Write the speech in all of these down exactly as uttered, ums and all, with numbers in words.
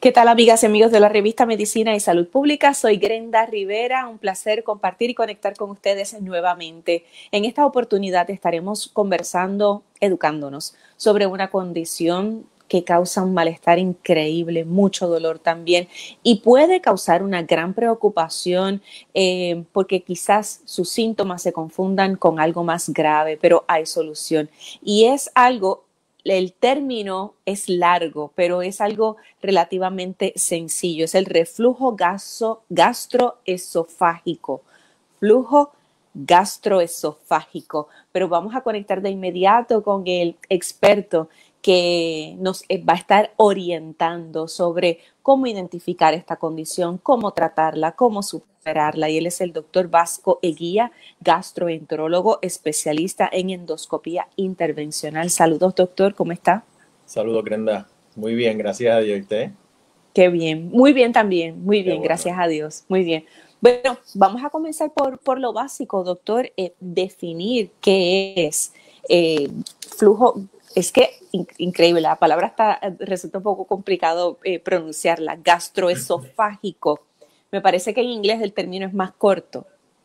¿Qué tal, amigas y amigos de la revista Medicina y Salud Pública? Soy Grenda Rivera, un placer compartir y conectar con ustedes nuevamente. En esta oportunidad estaremos conversando, educándonos sobre una condición que causa un malestar increíble, mucho dolor también, y puede causar una gran preocupación eh, porque quizás sus síntomas se confundan con algo más grave, pero hay solución. Y es algo... El término es largo, pero es algo relativamente sencillo. Es el reflujo gaso, gastroesofágico. Flujo gastroesofágico. Pero vamos a conectar de inmediato con el experto que nos va a estar orientando sobre cómo identificar esta condición, cómo tratarla, cómo superarla. Y él es el doctor Vasco Eguía, gastroenterólogo, especialista en endoscopía intervencional. Saludos, doctor, ¿cómo está? Saludos, Grenda. Muy bien, gracias a Dios. ¿Y usted? Qué bien, muy bien también, muy Qué bien, bueno. gracias a Dios, muy bien. Bueno, vamos a comenzar por, por lo básico, doctor, eh, definir qué es eh, flujo. Es que in, increíble, la palabra está, resulta un poco complicado eh, pronunciarla, gastroesofágico. Me parece que en inglés el término es más corto,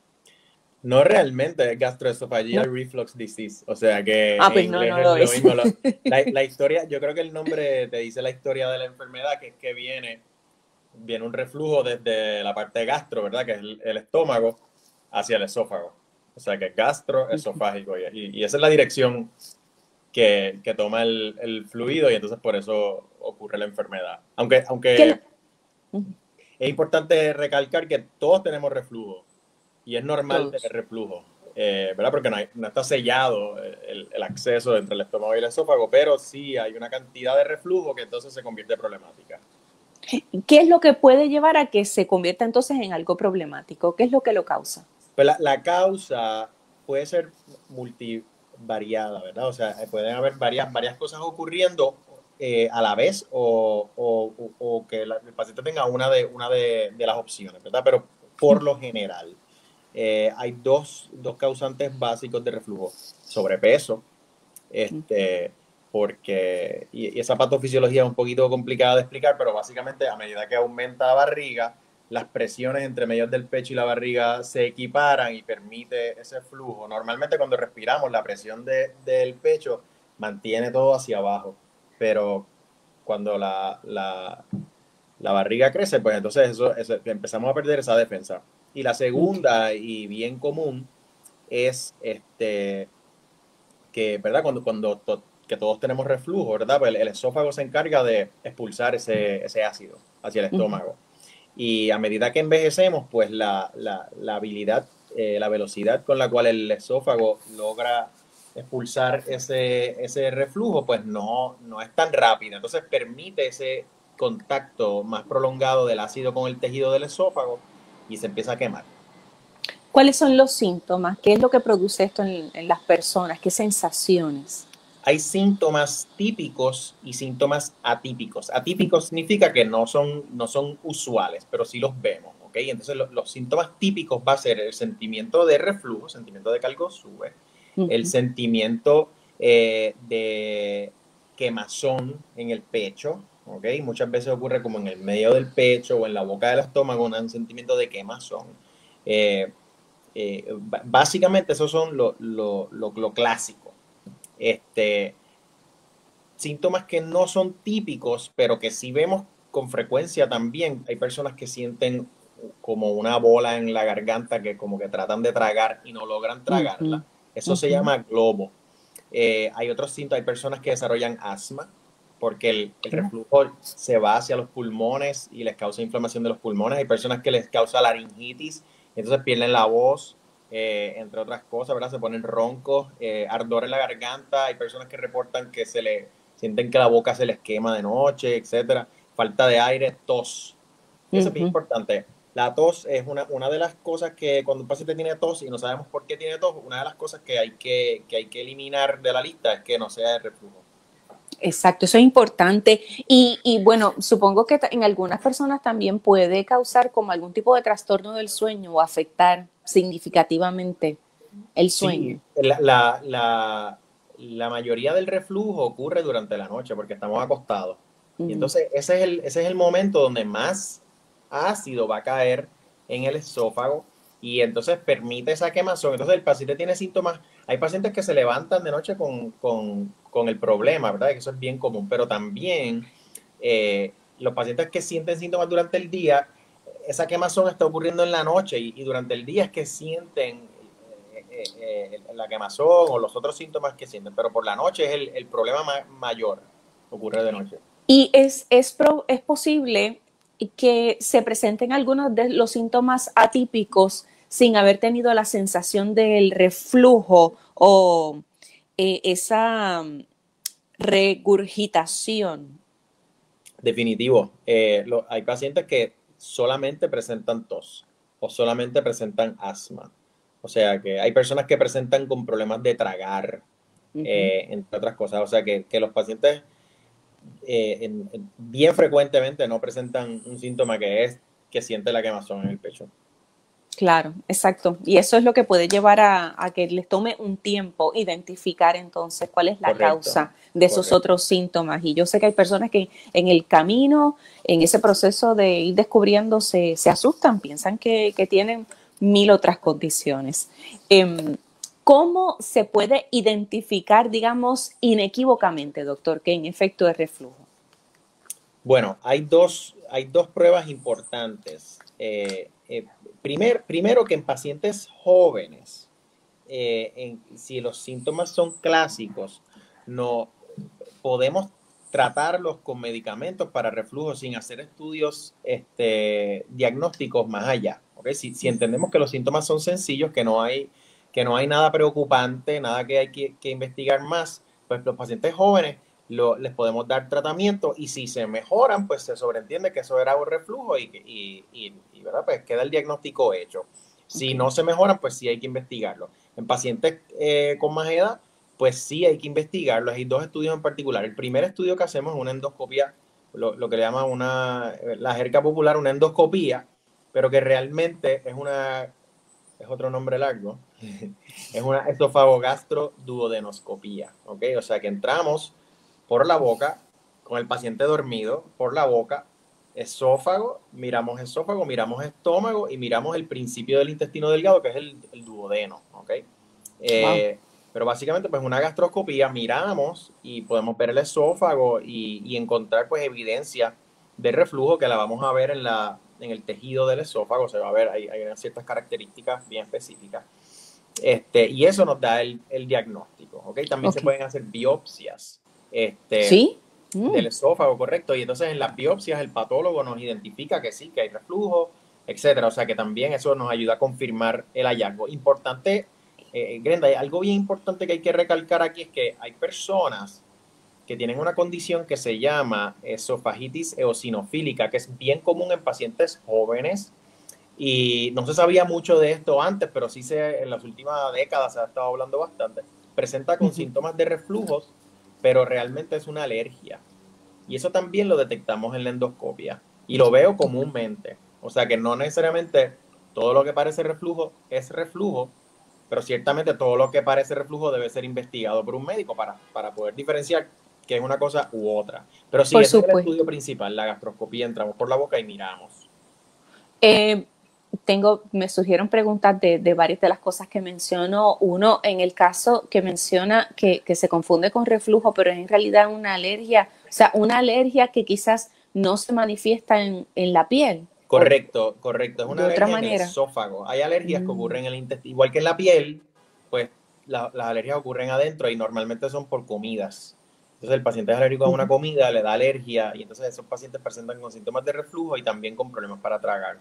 No realmente es gastroesophageal ¿no? reflux disease, o sea que Ah, en pues no, inglés no es lo lo es. mismo. Lo- la, la historia, yo creo que el nombre te dice la historia de la enfermedad, que es que viene, viene un reflujo desde la parte gastro, ¿verdad? Que es el, el estómago, hacia el esófago. O sea que es gastroesofágico. Y, y, y esa es la dirección que, que toma el, el fluido y entonces por eso ocurre la enfermedad. Aunque, ¿Qué lo- aunque es importante recalcar que todos tenemos reflujo. Y es normal tener Todos. reflujo, eh, ¿verdad? Porque no, hay, no está sellado el, el, acceso entre el estómago y el esófago, pero sí hay una cantidad de reflujo que entonces se convierte en problemática. ¿Qué es lo que puede llevar a que se convierta entonces en algo problemático? ¿Qué es lo que lo causa? Pues la, la causa puede ser multivariada, ¿verdad? O sea, pueden haber varias, varias cosas ocurriendo eh, a la vez o, o, o que la, el paciente tenga una de, una de, de las opciones, ¿verdad? Pero por lo general, eh, hay dos, dos causantes básicos de reflujo: sobrepeso, este, porque, y, y esa patofisiología es un poquito complicada de explicar, pero básicamente a medida que aumenta la barriga, las presiones entre medio del pecho y la barriga se equiparan y permite ese flujo. Normalmente cuando respiramos, la presión de, del pecho mantiene todo hacia abajo, pero cuando la, la, la barriga crece, pues entonces eso, eso, empezamos a perder esa defensa. Y la segunda, y bien común, es este, que, ¿verdad? Cuando, cuando to, que todos tenemos reflujo, ¿verdad? Pues el, el, esófago se encarga de expulsar ese, ese ácido hacia el estómago. Y a medida que envejecemos, pues la, la, la habilidad, eh, la velocidad con la cual el esófago logra expulsar ese, ese reflujo, pues no, no es tan rápida. Entonces permite ese contacto más prolongado del ácido con el tejido del esófago y se empieza a quemar. ¿Cuáles son los síntomas? ¿Qué es lo que produce esto en, en las personas? ¿Qué sensaciones? Hay síntomas típicos y síntomas atípicos. Atípicos significa que no son, no son usuales, pero sí los vemos, ¿ok? Entonces lo, los síntomas típicos va a ser el sentimiento de reflujo, sentimiento de que algo sube, Uh el -huh. sentimiento eh, de quemazón en el pecho, ¿ok? Muchas veces ocurre como en el medio del pecho o en la boca del estómago, un sentimiento de quemazón. Eh, eh, básicamente esos son lo, lo, lo, lo clásico. Este, síntomas que no son típicos, pero que sí vemos con frecuencia también. Hay personas que sienten como una bola en la garganta que como que tratan de tragar y no logran Uh -huh. tragarla. Eso Uh se -huh. llama globo. Eh, hay otros síntomas, hay personas que desarrollan asma porque el, el Oh. reflujo se va hacia los pulmones y les causa inflamación de los pulmones. Hay personas que les causa laringitis, entonces pierden la voz, eh, entre otras cosas, ¿verdad? Se ponen roncos, eh, ardor en la garganta. Hay personas que reportan que se le sienten que la boca se les quema de noche, etcétera. Falta de aire, tos. Eso Uh es bien -huh. importante. La tos es una, una de las cosas que cuando un paciente tiene tos y no sabemos por qué tiene tos, una de las cosas que hay que, que, hay que eliminar de la lista es que no sea de reflujo. Exacto, eso es importante. Y, y bueno, supongo que en algunas personas también puede causar como algún tipo de trastorno del sueño o afectar significativamente el sueño. Sí, la, la, la, la mayoría del reflujo ocurre durante la noche porque estamos acostados. Y Mm. entonces ese es el, ese es el momento donde más ácido va a caer en el esófago y entonces permite esa quemazón. Entonces el paciente tiene síntomas. Hay pacientes que se levantan de noche con, con, con el problema, ¿verdad? Que eso es bien común, pero también eh, los pacientes que sienten síntomas durante el día, esa quemazón está ocurriendo en la noche y, y durante el día es que sienten eh, eh, eh, la quemazón o los otros síntomas que sienten, pero por la noche es el, el problema ma mayor, ocurre de noche. Y es, es, pro, es posible que se presenten algunos de los síntomas atípicos sin haber tenido la sensación del reflujo o eh, esa mm, regurgitación. Definitivo. Eh, lo, hay pacientes que solamente presentan tos o solamente presentan asma. O sea que hay personas que presentan con problemas de tragar, Uh -huh. eh, entre otras cosas. O sea que, que los pacientes eh, en, en, bien frecuentemente no presentan un síntoma que es que siente la quemazón en el pecho. Claro, exacto. Y eso es lo que puede llevar a, a que les tome un tiempo identificar entonces cuál es la Correcto, causa de esos correcto. otros síntomas. Y yo sé que hay personas que en el camino, en ese proceso de ir descubriendo, se, se asustan, piensan que, que tienen mil otras condiciones. Eh, ¿Cómo se puede identificar, digamos, inequívocamente, doctor, que en efecto es reflujo? Bueno, hay dos, hay dos pruebas importantes. Eh, eh, primer, primero que en pacientes jóvenes, eh, en, si los síntomas son clásicos, no podemos tratarlos con medicamentos para reflujo sin hacer estudios este, diagnósticos más allá. ¿Okay? Si, si entendemos que los síntomas son sencillos, que no hay, que no hay nada preocupante, nada que hay que, que investigar más, pues los pacientes jóvenes lo, les podemos dar tratamiento y si se mejoran, pues se sobreentiende que eso era un reflujo y, y, y, y ¿verdad? Pues queda el diagnóstico hecho. Si Okay. no se mejoran, pues sí hay que investigarlo. En pacientes eh, con más edad, pues sí hay que investigarlo. Hay dos estudios en particular. El primer estudio que hacemos es una endoscopia, lo, lo que le llaman una, la jerga popular, una endoscopía, pero que realmente es una, es otro nombre largo, es una esofagogastro-duodenoscopía, ¿ok? O sea que entramos por la boca, con el paciente dormido, por la boca, esófago, miramos esófago, miramos estómago y miramos el principio del intestino delgado, que es el, el duodeno, ¿ok? Wow. Eh, pero básicamente, pues una gastroscopía, miramos y podemos ver el esófago y, y encontrar pues evidencia de reflujo que la vamos a ver en, la, en el tejido del esófago, se va a ver, hay, hay ciertas características bien específicas. Este, y eso nos da el, el diagnóstico, ¿ok? También se Okay. pueden hacer biopsias este, ¿Sí? del Mm. esófago, correcto, y entonces en las biopsias el patólogo nos identifica que sí, que hay reflujo, etcétera, o sea que también eso nos ayuda a confirmar el hallazgo. Importante, eh, Grenda, hay algo bien importante que hay que recalcar aquí es que hay personas que tienen una condición que se llama esofagitis eosinofílica, que es bien común en pacientes jóvenes y no se sabía mucho de esto antes, pero sí se, en las últimas décadas se ha estado hablando bastante. Presenta con Uh-huh. síntomas de reflujos, pero realmente es una alergia. Y eso también lo detectamos en la endoscopia. Y lo veo Okay. comúnmente. O sea que no necesariamente todo lo que parece reflujo es reflujo, pero ciertamente todo lo que parece reflujo debe ser investigado por un médico para, para poder diferenciar que es una cosa u otra. Pero sí, Por ese es el estudio supuesto. principal, la gastroscopía. Entramos por la boca y miramos. Eh, tengo, me surgieron preguntas de, de, varias de las cosas que mencionó. Uno, en el caso que menciona que, que se confunde con reflujo, pero es en realidad una alergia, o sea, una alergia que quizás no se manifiesta en, en la piel o Correcto, correcto. Es una de otra alergia en el manera. esófago. Hay alergias que Mm. ocurren en el intestino, igual que en la piel, pues la, las alergias ocurren adentro y normalmente son por comidas. Entonces el paciente es alérgico a una Uh-huh. comida, le da alergia y entonces esos pacientes presentan con síntomas de reflujo y también con problemas para tragar.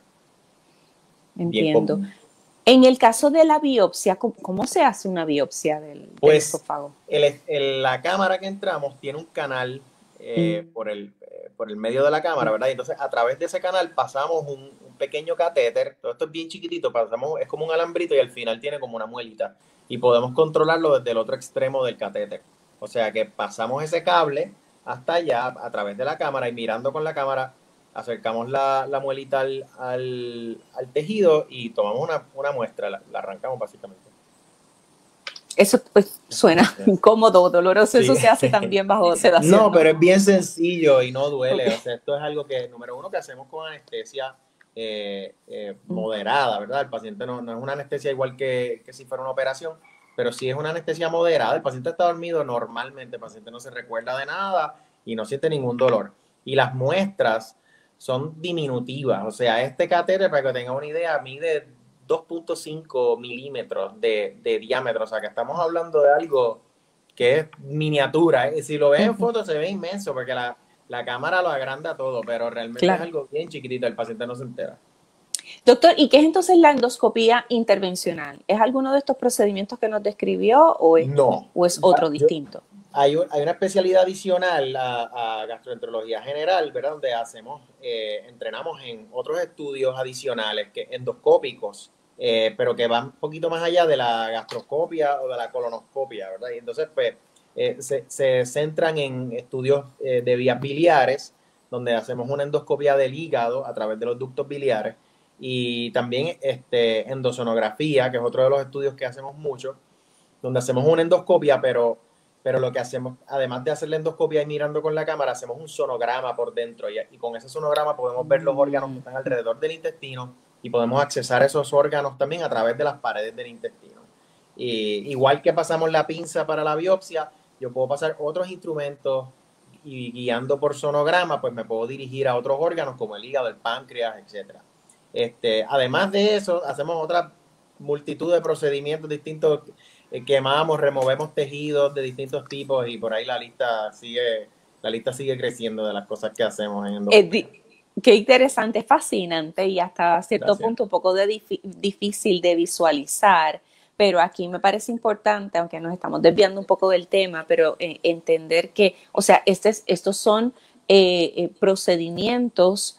Bien Entiendo. común. En el caso de la biopsia, ¿cómo, cómo se hace una biopsia del, del Pues esófago? el, el, la cámara que entramos tiene un canal eh, Mm. por, el, eh, por el medio de la cámara, ¿verdad? Y entonces a través de ese canal pasamos un, un pequeño catéter, todo esto es bien chiquitito, pasamos, es como un alambrito y al final tiene como una muelita y podemos controlarlo desde el otro extremo del catéter. O sea que pasamos ese cable hasta allá a través de la cámara y mirando con la cámara acercamos la, la muelita al, al, al, tejido y tomamos una, una muestra, la, la arrancamos básicamente. Eso pues suena incómodo, doloroso, Sí. eso se hace también bajo sedación. No, pero es bien sencillo y no duele. Okay. O sea, esto es algo que, número uno, que hacemos con anestesia eh, eh, moderada, ¿verdad? El paciente no, no es una anestesia igual que, que si fuera una operación, pero sí es una anestesia moderada. El paciente está dormido normalmente, el paciente no se recuerda de nada y no siente ningún dolor. Y las muestras son diminutivas. O sea, este catéter, para que tengan una idea, mide dos punto cinco milímetros de, de diámetro. O sea, que estamos hablando de algo que es miniatura. ¿eh? Si lo ves en fotos se ve inmenso porque la, la cámara lo agranda todo, pero realmente claro. es algo bien chiquitito, el paciente no se entera. Doctor, ¿y qué es entonces la endoscopía intervencional? ¿Es alguno de estos procedimientos que nos describió o es, no, o es otro yo, distinto? Hay, un, hay una especialidad adicional a, a gastroenterología general, ¿verdad? Donde hacemos, eh, entrenamos en otros estudios adicionales que endoscópicos, eh, pero que van un poquito más allá de la gastroscopia o de la colonoscopia, ¿verdad? Y entonces, pues, eh, se, se centran en estudios eh, de vías biliares, donde hacemos una endoscopia del hígado a través de los ductos biliares y también este, endosonografía, que es otro de los estudios que hacemos mucho, donde hacemos una endoscopia, pero, pero lo que hacemos, además de hacer la endoscopia y mirando con la cámara, hacemos un sonograma por dentro y, y con ese sonograma podemos ver los órganos que están alrededor del intestino y podemos accesar esos órganos también a través de las paredes del intestino. Y, igual que pasamos la pinza para la biopsia, yo puedo pasar otros instrumentos y guiando por sonograma, pues me puedo dirigir a otros órganos como el hígado, el páncreas, etcétera. Este, además de eso, hacemos otra multitud de procedimientos distintos. Eh, quemamos, removemos tejidos de distintos tipos y por ahí la lista sigue, la lista sigue creciendo de las cosas que hacemos en endoscopia. Qué interesante, fascinante y hasta cierto Gracias. punto un poco de difícil de visualizar, pero aquí me parece importante, aunque nos estamos desviando un poco del tema, pero eh, entender que, o sea, este, estos son eh, eh, procedimientos,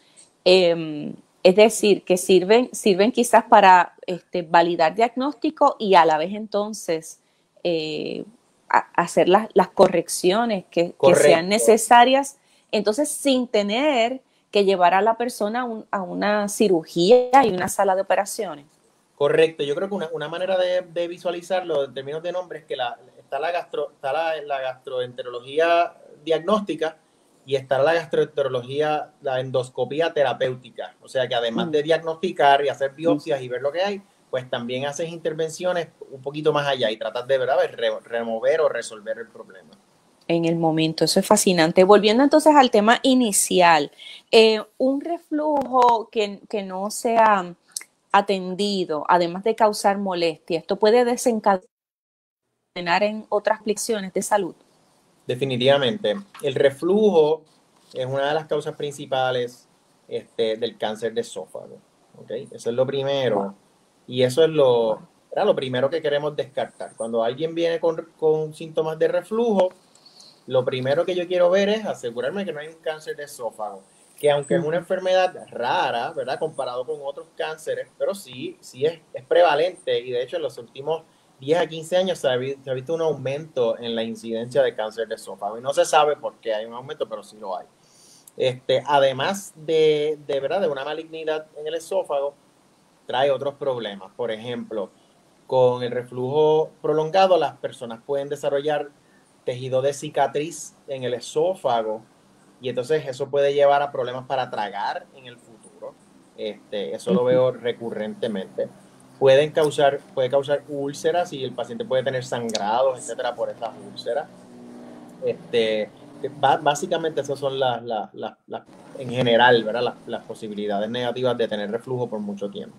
eh, es decir, que sirven, sirven quizás para este, validar diagnóstico y a la vez entonces eh, a, hacer las, las correcciones que, que sean necesarias, entonces sin tener que llevar a la persona a, un, a una cirugía y una sala de operaciones. Correcto, yo creo que una, una manera de, de visualizarlo en términos de nombre es que la, está, la, gastro, está la, la gastroenterología diagnóstica y está la gastroenterología, la endoscopía terapéutica. O sea que además mm. de diagnosticar y hacer biopsias mm. y ver lo que hay, pues también haces intervenciones un poquito más allá y tratas de ¿verdad? Re, remover o resolver el problema. En el momento, eso es fascinante. Volviendo entonces al tema inicial, eh, un reflujo que, que no sea atendido, además de causar molestia, ¿esto puede desencadenar en otras aflicciones de salud? Definitivamente. El reflujo es una de las causas principales este, del cáncer de esófago. ¿Okay? Eso es lo primero. Y eso es lo, era lo primero que queremos descartar. Cuando alguien viene con, con síntomas de reflujo, lo primero que yo quiero ver es asegurarme que no hay un cáncer de esófago, que aunque es una enfermedad rara, ¿verdad? Comparado con otros cánceres, pero sí, sí es, es prevalente y de hecho en los últimos diez a quince años se ha, se ha visto un aumento en la incidencia de cáncer de esófago y no se sabe por qué hay un aumento, pero sí lo hay. Este, además de, de, ¿verdad? de una malignidad en el esófago, trae otros problemas. Por ejemplo, con el reflujo prolongado, las personas pueden desarrollar tejido de cicatriz en el esófago y entonces eso puede llevar a problemas para tragar en el futuro. Este, eso lo veo recurrentemente. Pueden causar, puede causar úlceras y el paciente puede tener sangrados, etcétera, por esas úlceras. Este, básicamente esas son las, las, las, las en general, ¿verdad? Las, las posibilidades negativas de tener reflujo por mucho tiempo.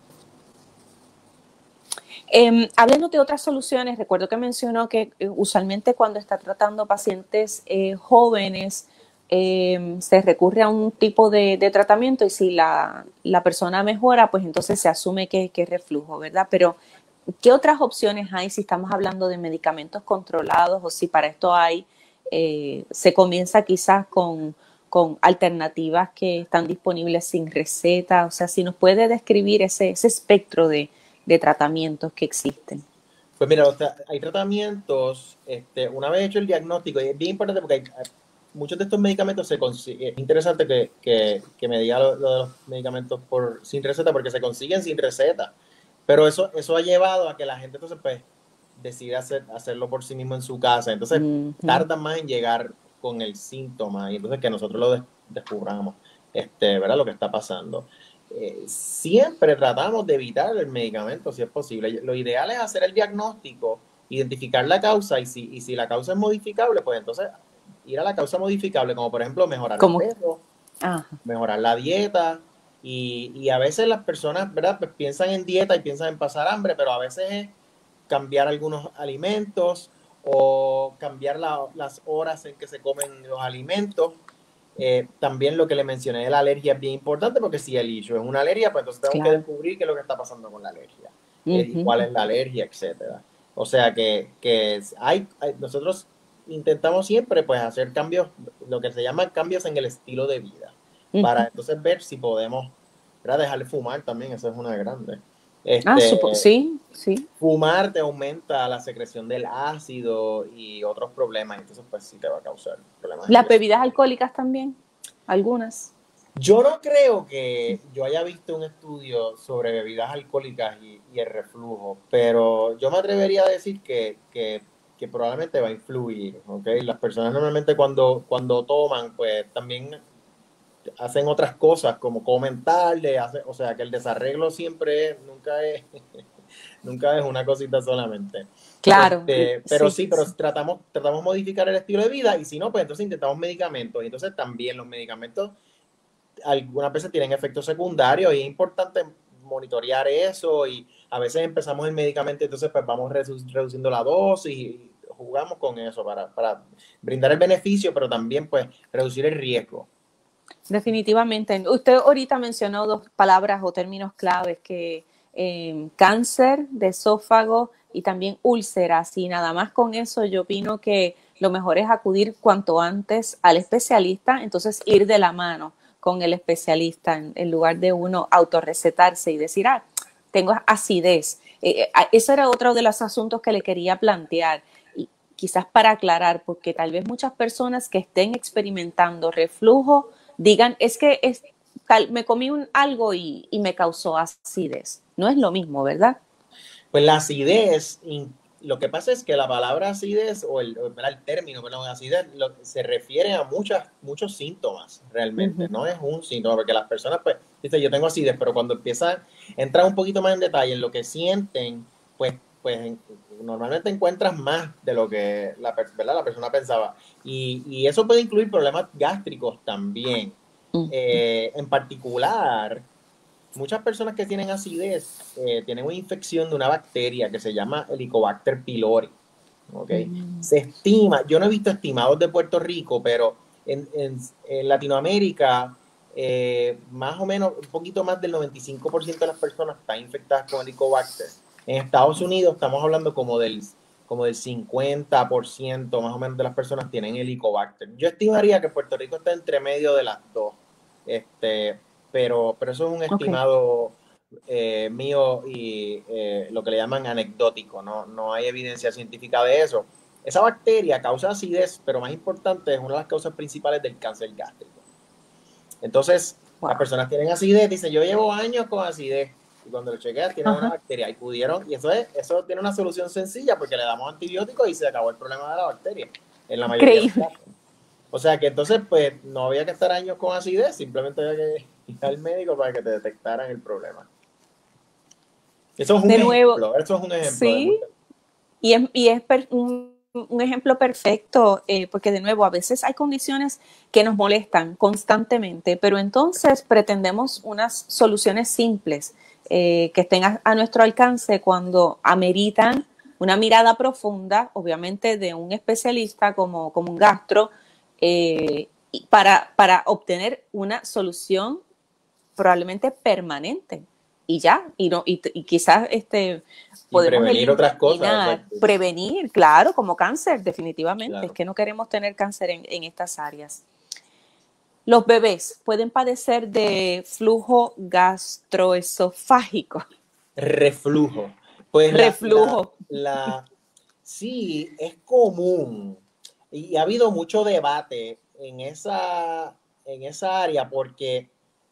Eh, háblenos de otras soluciones. Recuerdo que mencionó que eh, usualmente cuando está tratando pacientes eh, jóvenes eh, se recurre a un tipo de, de tratamiento y si la, la persona mejora, pues entonces se asume que, que es reflujo, ¿verdad? Pero ¿qué otras opciones hay si estamos hablando de medicamentos controlados o si para esto hay, eh, se comienza quizás con, con alternativas que están disponibles sin receta? O sea, si nos puede describir ese, ese espectro de de tratamientos que existen. Pues mira, o sea, hay tratamientos, este, una vez hecho el diagnóstico, y es bien importante porque hay, hay, muchos de estos medicamentos se consiguen, es interesante que, que, que me diga lo, lo de los medicamentos por, sin receta, porque se consiguen sin receta, pero eso, eso ha llevado a que la gente entonces pues decide hacer, hacerlo por sí mismo en su casa. Entonces uh-huh. tardan más en llegar con el síntoma y entonces que nosotros lo des descubramos, este, ¿verdad? Lo que está pasando. Eh, siempre tratamos de evitar el medicamento si es posible. Lo ideal es hacer el diagnóstico, identificar la causa y si, y si la causa es modificable, pues entonces ir a la causa modificable, como por ejemplo mejorar ¿Cómo? el peso, Ajá. mejorar la dieta y, y a veces las personas, ¿verdad? Pues piensan en dieta y piensan en pasar hambre, pero a veces es cambiar algunos alimentos o cambiar la, las horas en que se comen los alimentos. Eh, también lo que le mencioné de la alergia es bien importante porque si el issue es una alergia, pues entonces tenemos claro. que descubrir qué es lo que está pasando con la alergia, uh-huh. eh, cuál es la alergia, etcétera. O sea que, que hay, hay, nosotros intentamos siempre pues hacer cambios, lo que se llama cambios en el estilo de vida, uh-huh. para entonces ver si podemos, ¿verdad? Dejar de fumar también, eso es una grande. Este, ah, supo, sí, sí. Fumar te aumenta la secreción del ácido y otros problemas, entonces pues sí te va a causar problemas. ¿Las bebidas alcohólicas también? Algunas. Yo no creo que yo haya visto un estudio sobre bebidas alcohólicas y, y el reflujo, pero yo me atrevería a decir que, que, que probablemente va a influir, ¿ok? Las personas normalmente cuando, cuando toman, pues también hacen otras cosas como comen tarde, hace, o sea que el desarreglo siempre es, nunca es, nunca es una cosita solamente. Claro. Este, pero sí, sí pero sí. Tratamos, tratamos de modificar el estilo de vida y si no, pues entonces intentamos medicamentos y entonces también los medicamentos algunas veces tienen efectos secundarios y es importante monitorear eso y a veces empezamos el medicamento y entonces pues vamos redu reduciendo la dosis y jugamos con eso para, para brindar el beneficio, pero también pues reducir el riesgo. Definitivamente. Usted ahorita mencionó dos palabras o términos claves que eh, cáncer de esófago y también úlceras, y nada más con eso yo opino que lo mejor es acudir cuanto antes al especialista, entonces ir de la mano con el especialista en, en lugar de uno autorrecetarse y decir, ah, tengo acidez. Eh, ese era otro de los asuntos que le quería plantear y quizás para aclarar, porque tal vez muchas personas que estén experimentando reflujo digan, es que es, tal, me comí un, algo y, y me causó acidez. No es lo mismo, ¿verdad? Pues la acidez, lo que pasa es que la palabra acidez o el, el término, perdón, acidez, lo, se refiere a muchas, muchos síntomas realmente, uh-huh. no es un síntoma, porque las personas pues dicen yo tengo acidez, pero cuando empiezan, entran un poquito más en detalle en lo que sienten, pues, pues normalmente encuentras más de lo que la, ¿verdad? la persona pensaba. Y, y eso puede incluir problemas gástricos también. Uh-huh. Eh, en particular, muchas personas que tienen acidez eh, tienen una infección de una bacteria que se llama Helicobacter pylori. ¿Okay? Mm. Se estima, yo no he visto estimados de Puerto Rico, pero en, en, en Latinoamérica eh, más o menos un poquito más del noventa y cinco por ciento de las personas están infectadas con Helicobacter. En Estados Unidos estamos hablando como del, como del cincuenta por ciento más o menos de las personas tienen Helicobacter. Yo estimaría que Puerto Rico está entre medio de las dos. Este, Pero, pero eso es un estimado okay. eh, mío y eh, lo que le llaman anecdótico, ¿no? No hay evidencia científica de eso. Esa bacteria causa acidez, pero más importante, es una de las causas principales del cáncer gástrico. Entonces, wow. las personas tienen acidez, dicen, yo llevo años con acidez, y cuando lo chequeas tienen una bacteria, y pudieron, y eso, es, eso tiene una solución sencilla, porque le damos antibióticos y se acabó el problema de la bacteria, en la mayoría de los casos. O sea que entonces, pues, no había que estar años con acidez, simplemente había que ir al médico para que te detectaran el problema. Eso es un de ejemplo, nuevo, eso es un ejemplo. Sí, y es, y es per, un, un ejemplo perfecto, eh, porque de nuevo, a veces hay condiciones que nos molestan constantemente, pero entonces pretendemos unas soluciones simples eh, que estén a, a nuestro alcance cuando ameritan una mirada profunda, obviamente de un especialista como, como un gastro, Eh, para, para obtener una solución probablemente permanente y ya, y, no, y, y quizás este, podemos y prevenir otras cosas. Prevenir, claro, como cáncer, definitivamente, claro. Es que no queremos tener cáncer en, en estas áreas. Los bebés pueden padecer de flujo gastroesofágico. Reflujo. Pues Reflujo. La, la, la, sí, es común. Y ha habido mucho debate en esa, en esa área porque,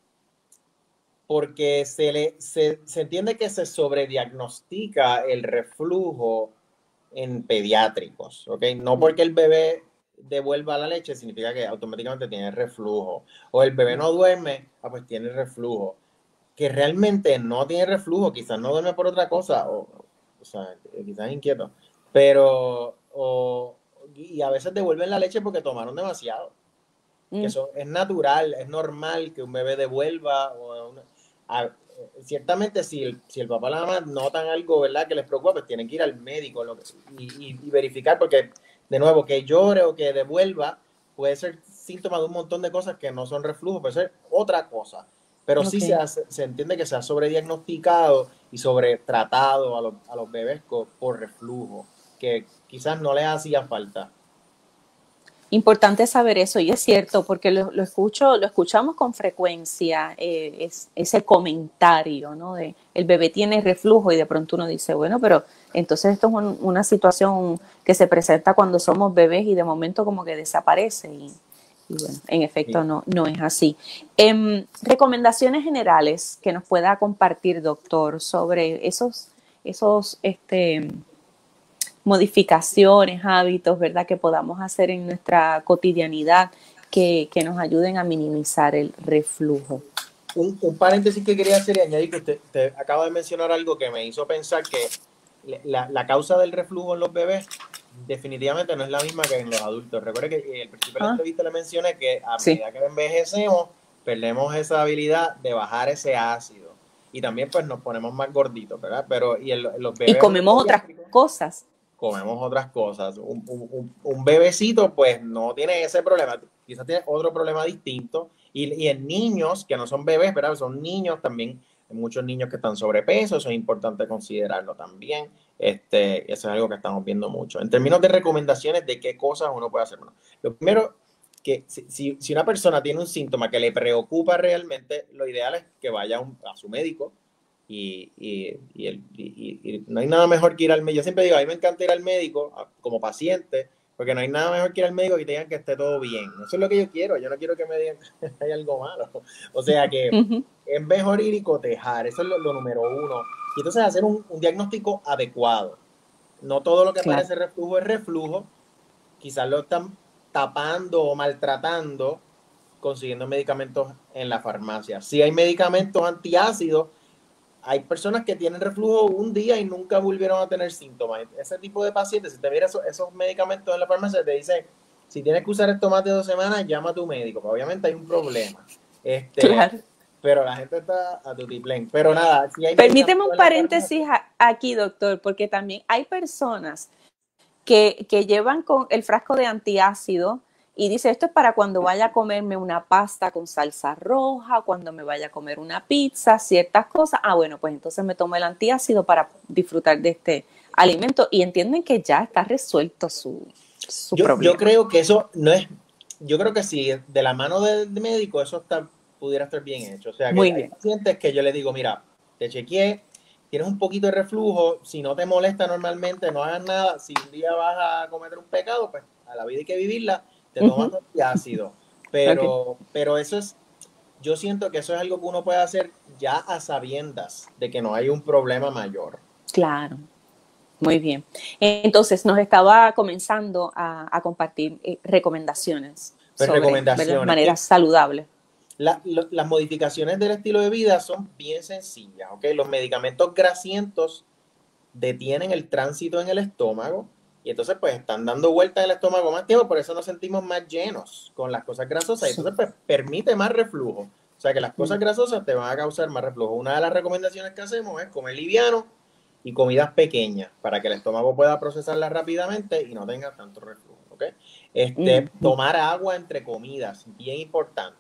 porque se, le, se, se entiende que se sobrediagnostica el reflujo en pediátricos, ¿ok? No porque el bebé devuelva la leche significa que automáticamente tiene reflujo. O el bebé no duerme, ah, pues tiene reflujo. Que realmente no tiene reflujo, quizás no duerme por otra cosa, o, o sea, quizás es inquieto. Pero, o, y a veces devuelven la leche porque tomaron demasiado. Que eso es natural, es normal que un bebé devuelva. O una, a, ciertamente, si el, si el papá o la mamá notan algo, ¿verdad?, que les preocupa, pues tienen que ir al médico lo que, y, y, y verificar, porque, de nuevo, que llore o que devuelva puede ser síntoma de un montón de cosas que no son reflujo, puede ser otra cosa. Pero sí se, Okay. hace, se entiende que se ha sobrediagnosticado y sobretratado a los, a los bebés por reflujo, que quizás no les hacía falta. Importante saber eso, y es cierto, porque lo, lo escucho, lo escuchamos con frecuencia, eh, es, ese comentario, ¿no? De el bebé tiene reflujo y de pronto uno dice, bueno, pero entonces esto es un, una situación que se presenta cuando somos bebés y de momento como que desaparece y, y bueno, en efecto Sí. no, no es así. Eh, recomendaciones generales que nos pueda compartir, doctor, sobre esos, esos, este, modificaciones, hábitos, ¿verdad?, que podamos hacer en nuestra cotidianidad que, que nos ayuden a minimizar el reflujo. Un, un, paréntesis que quería hacer y añadir que usted, usted acaba de mencionar algo que me hizo pensar que la, la causa del reflujo en los bebés definitivamente no es la misma que en los adultos. Recuerde que al principio de la Ah, entrevista le mencioné que a sí. medida que envejecemos perdemos esa habilidad de bajar ese ácido y también pues nos ponemos más gorditos, ¿verdad? Pero y en, en los Y bebés comemos otras cosas. comemos otras cosas. Un, un, un, bebecito pues no tiene ese problema, quizás tiene otro problema distinto. Y, y en niños que no son bebés, ¿verdad? Son niños también, hay muchos niños que están sobrepeso, eso es importante considerarlo también. Este, eso es algo que estamos viendo mucho. En términos de recomendaciones de qué cosas uno puede hacer. Bueno, lo primero, que si, si, si una persona tiene un síntoma que le preocupa realmente, lo ideal es que vaya a, un, a su médico. Y, y, y, el, y, y, no hay nada mejor que ir al médico. Yo siempre digo, a mí me encanta ir al médico como paciente, porque no hay nada mejor que ir al médico y te digan que esté todo bien. Eso es lo que yo quiero. Yo no quiero que me digan que hay algo malo. O sea que uh-huh. es mejor ir y cotejar. Eso es lo, lo número uno. Y entonces hacer un, un diagnóstico adecuado. No todo lo que claro. parece reflujo es reflujo. Quizás lo están tapando o maltratando consiguiendo medicamentos en la farmacia. Si hay medicamentos antiácidos, hay personas que tienen reflujo un día y nunca volvieron a tener síntomas. Ese tipo de pacientes, si te miras esos, esos medicamentos en la farmacia, te dicen, si tienes que usar esto más de dos semanas, llama a tu médico. Pero obviamente hay un problema. Este, claro. Pero la gente está a tutiplén. Pero nada, si hay permíteme un paréntesis aquí, doctor, porque también hay personas que, que llevan con el frasco de antiácido y dice, esto es para cuando vaya a comerme una pasta con salsa roja, cuando me vaya a comer una pizza, ciertas cosas. Ah, bueno, pues entonces me tomo el antiácido para disfrutar de este alimento y entienden que ya está resuelto su, su yo, problema. Yo creo que eso no es, yo creo que si de la mano del médico eso está, pudiera estar bien hecho. O sea, que Muy hay bien. pacientes que yo les digo, mira, te chequeé, tienes un poquito de reflujo, si no te molesta normalmente, no hagas nada. Si un día vas a cometer un pecado, pues a la vida hay que vivirla, te tomas uh-huh. antiácido. Pero, okay. pero eso es, yo siento que eso es algo que uno puede hacer ya a sabiendas de que no hay un problema mayor. Claro. Muy bien. Entonces, nos estaba comenzando a, a compartir eh, recomendaciones pues sobre recomendaciones. maneras saludables. La, lo, las modificaciones del estilo de vida son bien sencillas, ¿ok? Los medicamentos grasientos detienen el tránsito en el estómago y entonces pues están dando vueltas en el estómago más tiempo, por eso nos sentimos más llenos con las cosas grasosas y entonces pues permite más reflujo. O sea que las cosas grasosas te van a causar más reflujo. Una de las recomendaciones que hacemos es comer liviano y comidas pequeñas para que el estómago pueda procesarlas rápidamente y no tenga tanto reflujo, ¿ok? Este, mm-hmm. Tomar agua entre comidas, bien importante.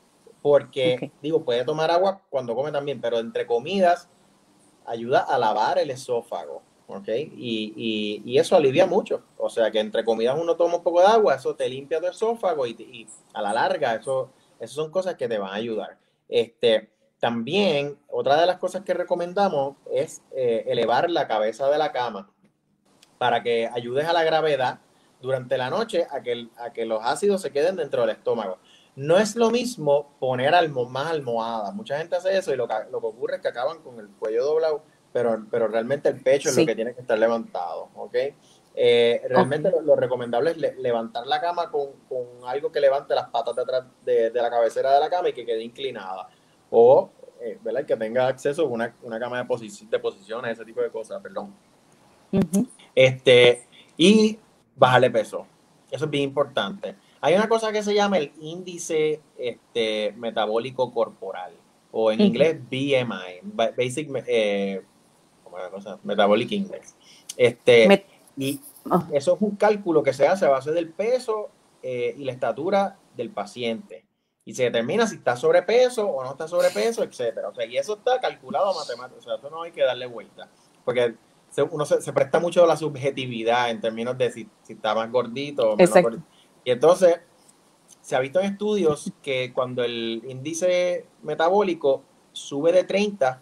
Porque, okay. digo, puede tomar agua cuando come también, pero entre comidas ayuda a lavar el esófago, ¿ok? Y, y, y eso alivia mucho. O sea, que entre comidas uno toma un poco de agua, eso te limpia tu esófago y, y a la larga, eso, eso son cosas que te van a ayudar. Este, también, otra de las cosas que recomendamos es eh, elevar la cabeza de la cama para que ayudes a la gravedad durante la noche a que, a que los ácidos se queden dentro del estómago. No es lo mismo poner almo, más almohadas. Mucha gente hace eso y lo que, lo que ocurre es que acaban con el cuello doblado, pero, pero realmente el pecho sí. es lo que tiene que estar levantado, ¿ok? Eh, realmente okay. lo, lo recomendable es le, levantar la cama con, con algo que levante las patas de atrás de, de la cabecera de la cama y que quede inclinada. O, eh, ¿verdad? Que tenga acceso a una, una cama de, posi de posiciones, ese tipo de cosas, perdón. Uh-huh. Este, y bajarle peso. Eso es bien importante. Hay una cosa que se llama el índice este, metabólico corporal, o en uh-huh. inglés B M I, Basic eh, ¿cómo es la cosa? Metabolic Index. Este, Met y oh. eso es un cálculo que se hace a base del peso eh, y la estatura del paciente. Y se determina si está sobrepeso o no está sobrepeso, etcétera. O sea, y eso está calculado a matemáticas. O sea, eso no hay que darle vuelta. Porque se, uno se, se presta mucho a la subjetividad en términos de si, si está más gordito o menos gordito. Y entonces, se ha visto en estudios que cuando el índice metabólico sube de treinta,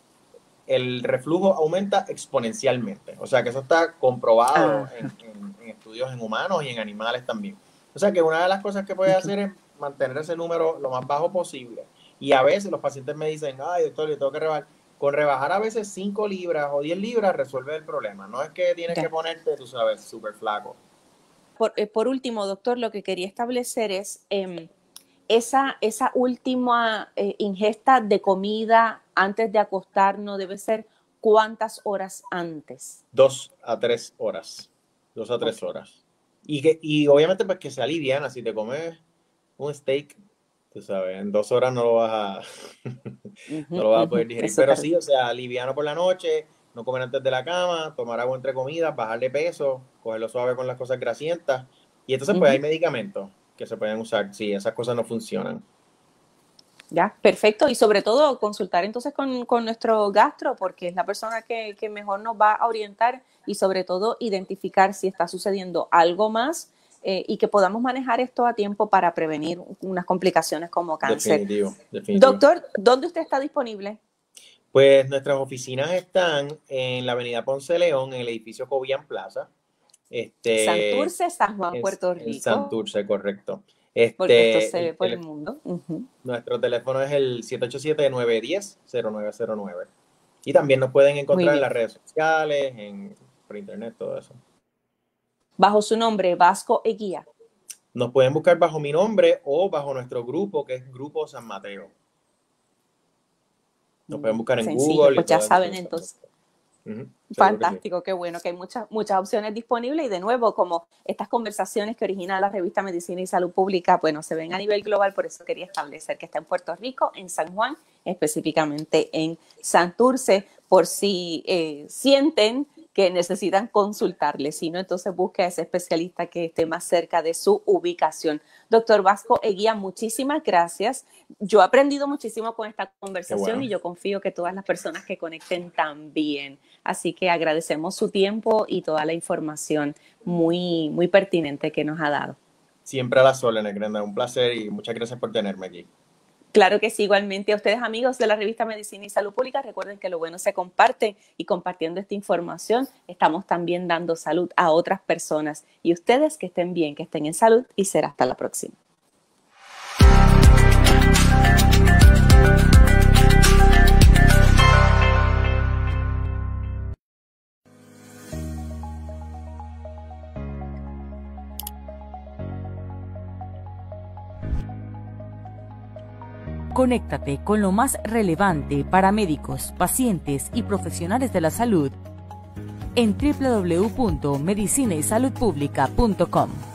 el reflujo aumenta exponencialmente. O sea, que eso está comprobado ah. en, en, en estudios en humanos y en animales también. O sea, que una de las cosas que puede hacer es mantener ese número lo más bajo posible. Y a veces los pacientes me dicen, ay, doctor, yo tengo que rebajar. Con rebajar a veces cinco libras o diez libras resuelve el problema. No es que tienes ya. que ponerte, tú sabes, súper flaco. Por, eh, por último, doctor, lo que quería establecer es eh, esa, esa última eh, ingesta de comida antes de acostarnos debe ser ¿cuántas horas antes? Dos a tres horas. Dos a tres okay. horas. Y, que, y obviamente pues que sea liviana. Si te comes un steak, tú sabes, en dos horas no lo vas a, uh-huh, no lo vas a poder digerir. Uh-huh. Pero sí, o sea, liviano por la noche, no comer antes de la cama, tomar agua entre comidas, bajarle peso, cogerlo suave con las cosas grasientas. Y entonces pues uh-huh. hay medicamentos que se pueden usar si esas cosas no funcionan. Ya, perfecto. Y sobre todo consultar entonces con, con nuestro gastro, porque es la persona que, que mejor nos va a orientar y sobre todo identificar si está sucediendo algo más eh, y que podamos manejar esto a tiempo para prevenir unas complicaciones como cáncer. Definitivo, definitivo. Doctor, ¿dónde usted está disponible? Pues nuestras oficinas están en la avenida Ponce de León, en el edificio Cobian Plaza. Este, Santurce, San Juan, en, Puerto Rico. En Santurce, correcto. Este, Porque esto se ve por el, el mundo. Uh-huh. Nuestro teléfono es el siete ocho siete, nueve uno cero, cero nueve cero nueve. Y también nos pueden encontrar en las redes sociales, en, por internet, todo eso. Bajo su nombre, Vasco Eguía. Nos pueden buscar bajo mi nombre o bajo nuestro grupo, que es Grupo San Mateo. Nos pueden buscar en Sencillo, Google. Pues ya saben entonces. Uh-huh. Fantástico, qué bueno, que hay muchas, muchas opciones disponibles y de nuevo, como estas conversaciones que origina la revista Medicina y Salud Pública, bueno, se ven a nivel global, por eso quería establecer que está en Puerto Rico, en San Juan, específicamente en Santurce, por si eh, sienten que necesitan consultarle, si no, entonces busque a ese especialista que esté más cerca de su ubicación. Doctor Vasco Eguía, muchísimas gracias. Yo he aprendido muchísimo con esta conversación bueno. y yo confío que todas las personas que conecten también. Así que agradecemos su tiempo y toda la información muy, muy pertinente que nos ha dado. Siempre a las órdenes, Grenda. Un placer y muchas gracias por tenerme aquí. Claro que sí, igualmente a ustedes amigos de la revista Medicina y Salud Pública, recuerden que lo bueno se comparte y compartiendo esta información estamos también dando salud a otras personas y ustedes que estén bien, que estén en salud y será hasta la próxima. Conéctate con lo más relevante para médicos, pacientes y profesionales de la salud en doble u doble u doble u punto medicina y salud pública punto com.